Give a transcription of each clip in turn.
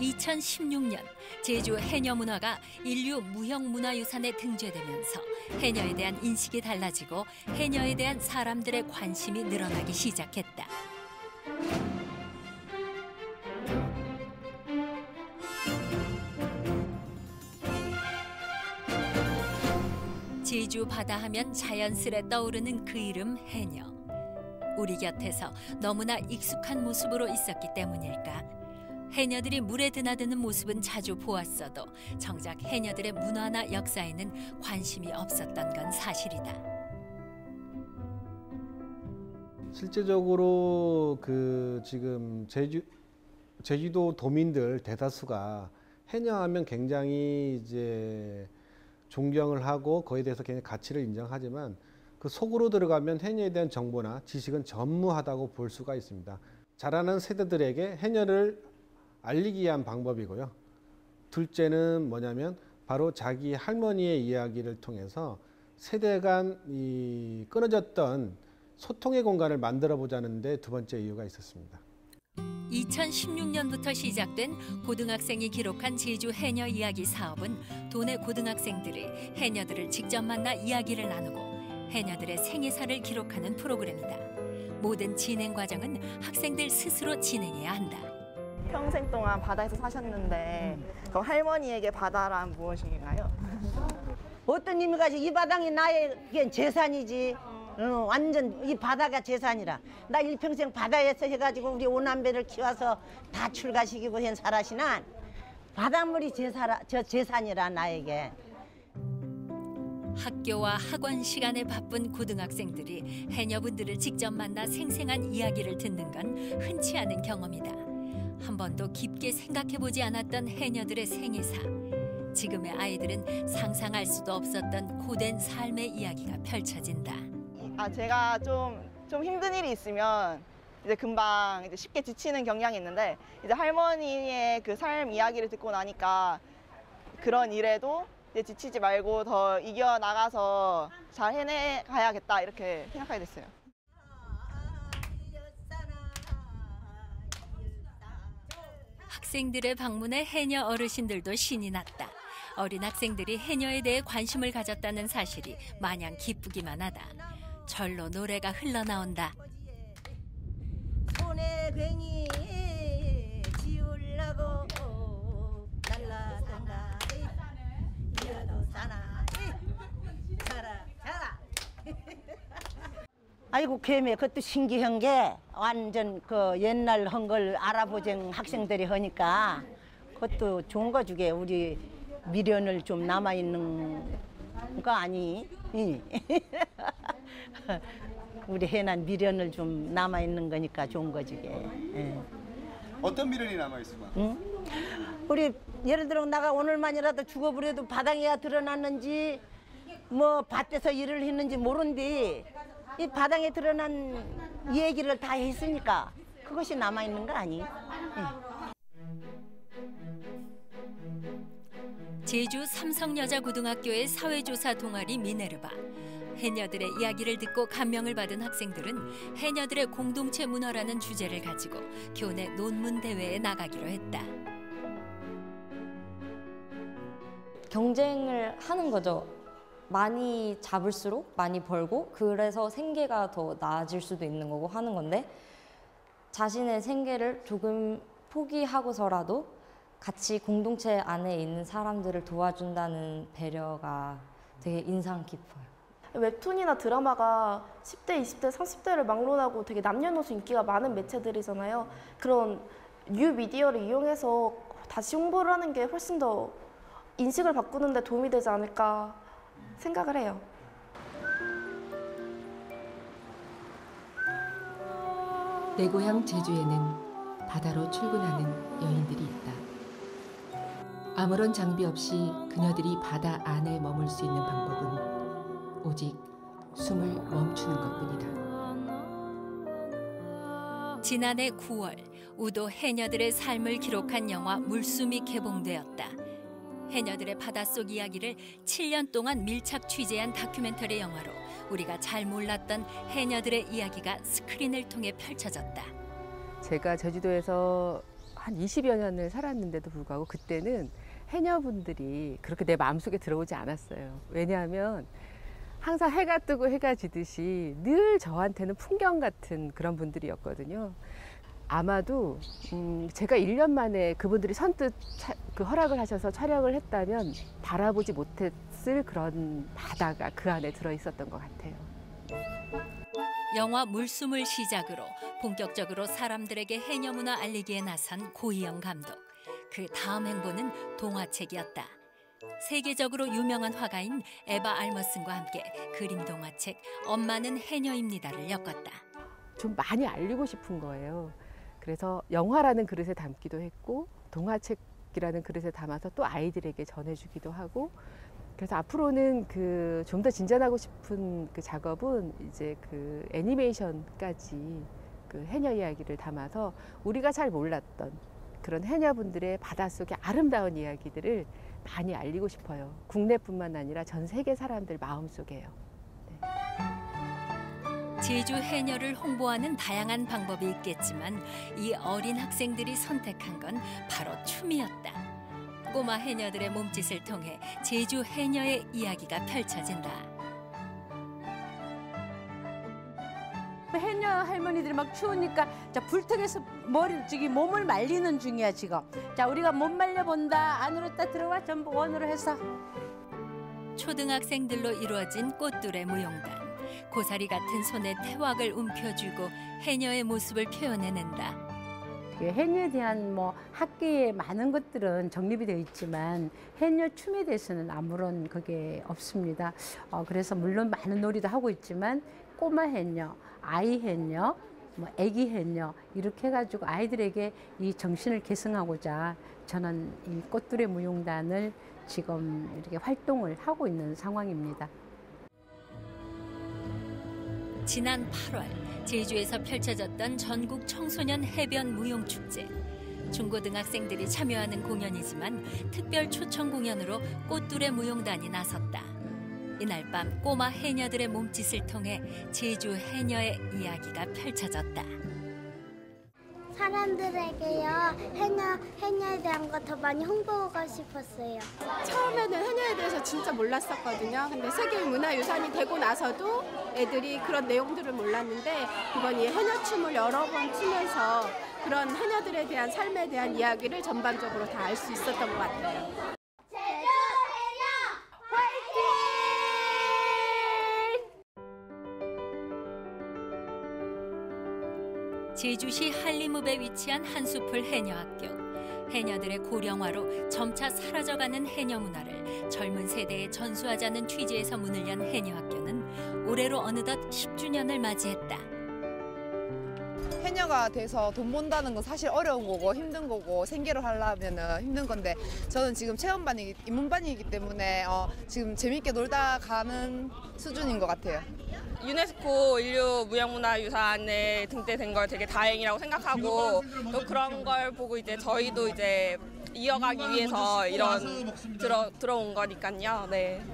2016년 제주 해녀 문화가 인류 무형문화유산에 등재되면서 해녀에 대한 인식이 달라지고 해녀에 대한 사람들의 관심이 늘어나기 시작했다. 제주 바다 하면 자연스레 떠오르는 그 이름 해녀. 우리 곁에서 너무나 익숙한 모습으로 있었기 때문일까? 해녀들이 물에 드나드는 모습은 자주 보았어도 정작 해녀들의 문화나 역사에는 관심이 없었던 건 사실이다. 실제적으로 지금 제주도 도민들 대다수가 해녀하면 굉장히 이제 존경을 하고 그에 대해서 굉장히 가치를 인정하지만 그 속으로 들어가면 해녀에 대한 정보나 지식은 전무하다고 볼 수가 있습니다. 자라는 세대들에게 해녀를 알리기 위한 방법이고요. 둘째는 뭐냐면 바로 자기 할머니의 이야기를 통해서 세대 간 끊어졌던 소통의 공간을 만들어 보자는 데 두 번째 이유가 있었습니다. 2016년부터 시작된 고등학생이 기록한 제주 해녀 이야기 사업은 도내 고등학생들이 해녀들을 직접 만나 이야기를 나누고 해녀들의 생애사를 기록하는 프로그램이다. 모든 진행 과정은 학생들 스스로 진행해야 한다. 평생 동안 바다에서 사셨는데 그럼 할머니에게 바다란 무엇인가요? 어떤 의미가 이 바닥이 나의 재산이지. 완전 이 바다가 재산이라. 나 일평생 바다에서 해가지고 우리 오남배를 키워서 다 출가시키고 한 살아시난 바닷물이 재산이라 나에게. 학교와 학원 시간에 바쁜 고등학생들이 해녀분들을 직접 만나 생생한 이야기를 듣는 건 흔치 않은 경험이다. 한 번도 깊게 생각해보지 않았던 해녀들의 생애사. 지금의 아이들은 상상할 수도 없었던 고된 삶의 이야기가 펼쳐진다. 제가 좀 힘든 일이 있으면 이제 금방 쉽게 지치는 경향이 있는데 이제 할머니의 그 삶 이야기를 듣고 나니까 그런 일에도 이제 지치지 말고 더 이겨나가서 잘 해내가야겠다 이렇게 생각하게 됐어요. 학생들의 방문에 해녀 어르신들도 신이 났다. 어린 학생들이 해녀에 대해 관심을 가졌다는 사실이 마냥 기쁘기만 하다. 절로 노래가 흘러나온다. 손에 괭이 지우려고 날라간다. 이어도 사나 자라. 아이고 개매 그것도 신기한 게 완전 그 옛날 한 걸 알아보정 학생들이 하니까 그것도 좋은 거 주게 우리 미련을 좀 남아있는 거 아니? 우리 해난 미련을 좀 남아있는 거니까 좋은 거지. 어떤 미련이 남아있을까? 응? 우리 예를 들어 나가 오늘만이라도 죽어버려도 바닥에야 드러났는지 뭐 밭에서 일을 했는지 모른디 이 바닥에 드러난 얘기를 다 했으니까 그것이 남아있는 거 아니? 제주 삼성여자고등학교의 사회조사 동아리 미네르바. 해녀들의 이야기를 듣고 감명을 받은 학생들은 해녀들의 공동체 문화라는 주제를 가지고 교내 논문 대회에 나가기로 했다. 경쟁을 하는 거죠. 많이 잡을수록 많이 벌고 그래서 생계가 더 나아질 수도 있는 거고 하는 건데 자신의 생계를 조금 포기하고서라도 같이 공동체 안에 있는 사람들을 도와준다는 배려가 되게 인상 깊어요. 웹툰이나 드라마가 10대, 20대, 30대를 막론하고 되게 남녀노소 인기가 많은 매체들이잖아요. 그런 뉴미디어를 이용해서 다시 홍보를 하는 게 훨씬 더 인식을 바꾸는 데 도움이 되지 않을까 생각을 해요. 내 고향 제주에는 바다로 출근하는 여인들이 있다. 아무런 장비 없이 그녀들이 바다 안에 머물 수 있는 방법은 오직 숨을 멈추는 것뿐이다. 지난해 9월 우도 해녀들의 삶을 기록한 영화 물숨이 개봉되었다. 해녀들의 바닷속 이야기를 7년 동안 밀착 취재한 다큐멘터리 영화로 우리가 잘 몰랐던 해녀들의 이야기가 스크린을 통해 펼쳐졌다. 제가 제주도에서 한 20여 년을 살았는데도 불구하고 그때는 해녀분들이 그렇게 내 마음속에 들어오지 않았어요. 왜냐하면 항상 해가 뜨고 해가 지듯이 늘 저한테는 풍경 같은 그런 분들이었거든요. 아마도 제가 1년 만에 그분들이 선뜻 그 허락을 하셔서 촬영을 했다면 바라보지 못했을 그런 바다가 그 안에 들어있었던 것 같아요. 영화 물숨을 시작으로 본격적으로 사람들에게 해녀 문화 알리기에 나선 고희영 감독. 그 다음 행보는 동화책이었다. 세계적으로 유명한 화가인 에바 알머슨과 함께 그림 동화책 엄마는 해녀입니다를 엮었다. 좀 많이 알리고 싶은 거예요. 그래서 영화라는 그릇에 담기도 했고 동화책이라는 그릇에 담아서 또 아이들에게 전해주기도 하고, 그래서 앞으로는 그 좀 더 진전하고 싶은 그 작업은 이제 그 애니메이션까지 그 해녀 이야기를 담아서 우리가 잘 몰랐던 그런 해녀분들의 바닷속의 아름다운 이야기들을 많이 알리고 싶어요. 국내뿐만 아니라 전 세계 사람들 마음속에요. 네. 제주 해녀를 홍보하는 다양한 방법이 있겠지만 이 어린 학생들이 선택한 건 바로 춤이었다. 꼬마 해녀들의 몸짓을 통해 제주 해녀의 이야기가 펼쳐진다. 해녀 할머니들이 막 추우니까 자 불턱에서 몸을 말리는 중이야 지금. 자 우리가 몸 말려 본다. 안으로 딱 들어와 전부 원으로 해서. 초등학생들로 이루어진 꽃들의 무용단. 고사리 같은 손에 태왁을 움켜쥐고 해녀의 모습을 표현해낸다. 해녀에 대한 학계에 많은 것들은 정립이 되어 있지만 해녀 춤에 대해서는 아무런 그게 없습니다. 그래서 물론 많은 놀이도 하고 있지만 꼬마 해녀, 아이 해녀, 애기 해녀 이렇게 해가지고 아이들에게 이 정신을 계승하고자 저는 이 꽃들의 무용단을 지금 이렇게 활동을 하고 있는 상황입니다. 지난 8월 제주에서 펼쳐졌던 전국 청소년 해변 무용축제. 중고등학생들이 참여하는 공연이지만 특별 초청 공연으로 꽃들의 무용단이 나섰다. 이날 밤 꼬마 해녀들의 몸짓을 통해 제주 해녀의 이야기가 펼쳐졌다. 사람들에게요 해녀에 대한 거 더 많이 홍보하고 싶었어요. 처음에는 해녀에 대해서 진짜 몰랐었거든요. 근데 세계문화유산이 되고 나서도 애들이 그런 내용들을 몰랐는데 이번 이 해녀춤을 여러 번 추면서 그런 해녀들에 대한 삶에 대한 이야기를 전반적으로 다 알 수 있었던 것 같아요. 제주시 한림읍에 위치한 한수풀 해녀학교. 해녀들의 고령화로 점차 사라져가는 해녀 문화를 젊은 세대에 전수하자는 취지에서 문을 연 해녀학교는 올해로 어느덧 10주년을 맞이했다. 해녀가 돼서 돈 번다는 건 사실 어려운 거고 힘든 거고 생계를 하려면 힘든 건데 저는 지금 체험반이기 입문반이기 때문에 지금 재밌게 놀다 가는 수준인 것 같아요. 유네스코 인류 무형문화유산에 등재된 걸 되게 다행이라고 생각하고 또 그런 걸 보고 이제 저희도 이제 이어가기 위해서 이런 들어온 거니까요. 네.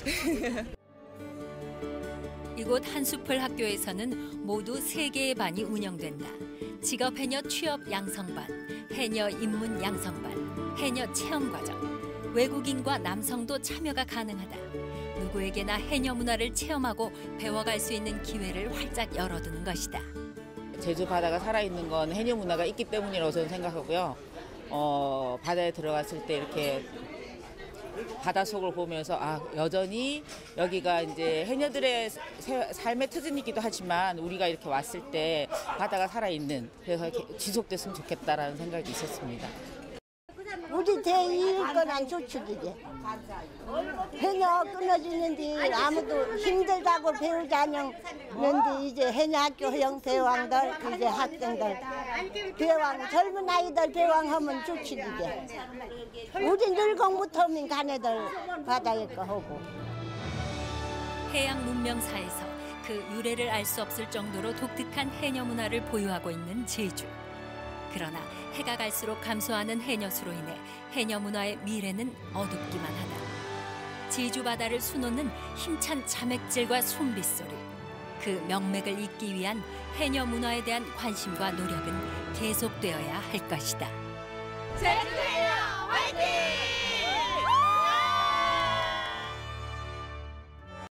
이곳 한수풀 학교에서는 모두 3개의 반이 운영된다. 직업해녀 취업 양성반, 해녀 입문 양성반, 해녀 체험과정. 외국인과 남성도 참여가 가능하다. 누구에게나 해녀 문화를 체험하고 배워갈 수 있는 기회를 활짝 열어두는 것이다. 제주 바다가 살아있는 건 해녀 문화가 있기 때문이라고 저는 생각하고요. 바다에 들어갔을 때 이렇게 바닷속을 보면서 여전히 여기가 이제 해녀들의 삶의 터전이기도 하지만 우리가 이렇게 왔을 때 바다가 살아있는, 그래서 지속됐으면 좋겠다라는 생각이 있었습니다. 우리 제2일 건안 조축이지. 해녀 끊어지는데 아무도 힘들다고 배우지 않는데 이제 해녀학교 형대왕들 이제 학생들 배왕 젊은 아이들 배왕하면 좋지 이제. 우리 늙어 못하면 가네들 바다에 거 하고. 해양 문명사에서 그 유래를 알 수 없을 정도로 독특한 해녀 문화를 보유하고 있는 제주. 그러나 해가 갈수록 감소하는 해녀수로 인해 해녀 문화의 미래는 어둡기만 하다. 제주 바다를 수놓는 힘찬 자맥질과 숨빗소리. 그 명맥을 잇기 위한 해녀 문화에 대한 관심과 노력은 계속되어야 할 것이다. 제주해녀 화이팅!